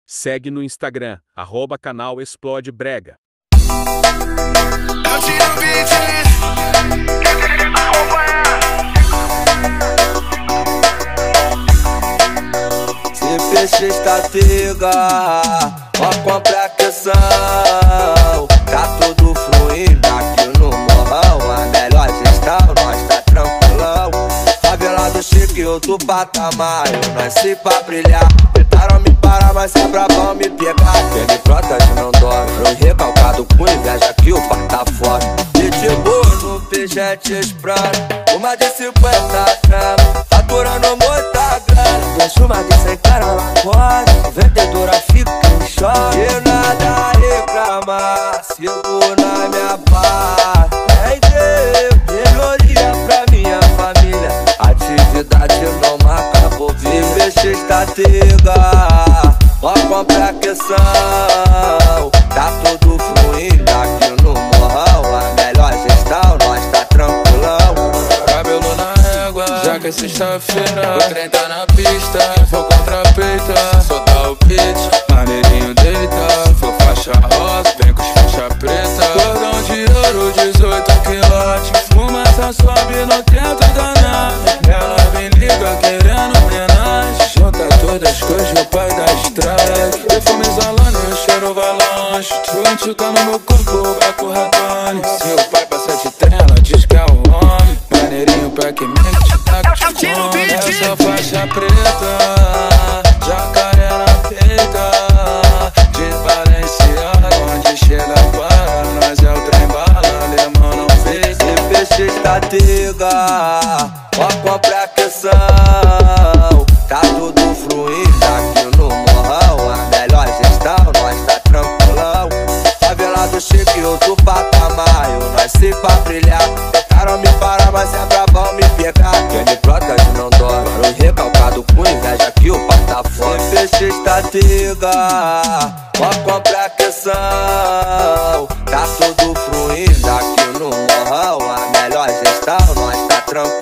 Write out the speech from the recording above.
Segue no Instagram, @canal Explode Brega. Eu tiro o beat, CPX está pega, ó compra questão. Tá tudo fluindo aqui no morrão. A melhor gestão, nós tá tranquilão. Favelado chique, outro patamar. Eu nasci pra brilhar. Tentaram me parar, mas é brabão me pegar. Quem me protege não dorme. Eu recalcado com inveja que o pai tá forte. Pitbull no Peugeot Express, uma de 50 gramas, faturando muita grana. Deixa uma de 100 cara lá fora, vendedora fica em choque. E nada a reclamar, sigo na minha paz. Em Deus, melhoria pra minha família. Atividade não acabou, CPX está tega, ó compra questão. Tá tudo fluindo aqui no morrão. A melhor gestão, nós tá tranquilão. cabelo na régua, já que é sexta-feira. O trem tá na pista, vou contra peita. Soltar o beat, maneirinho deita. Vou faixa rosa, vem com os faixa preta. Cordão de ouro, 18 quilates. Fumaça sobe no teto da nave. Ela me liga querendo homenagem. Junta todas as coisas, o pai da estrada. Perfume exalando e o cheiro vai longe. Truante tá no meu corpo, vai com ratone. Se o pai passa de tela, diz que é o homem. Maneirinho pra que mente, tá com fome. Essa faixa preta, jacaré na peita. De Balenciaga, onde chega para nós é o trem bala, alemão não fez. CPX está tega, ó compra questão. Tá tudo fluindo aqui no morrão. A melhor gestão, nós tá tranquilão. Favelado chique, outro patamar. Eu nasci pra brilhar. Tentaram me parar, mas é brabão me pegar. Quem me protege não dorme. Eu recalcado com inveja que o pai tá forte. CPX está tega, ó compra questão. Tá tudo fluindo aqui no morrão. A melhor gestão, nós tá tranquilo.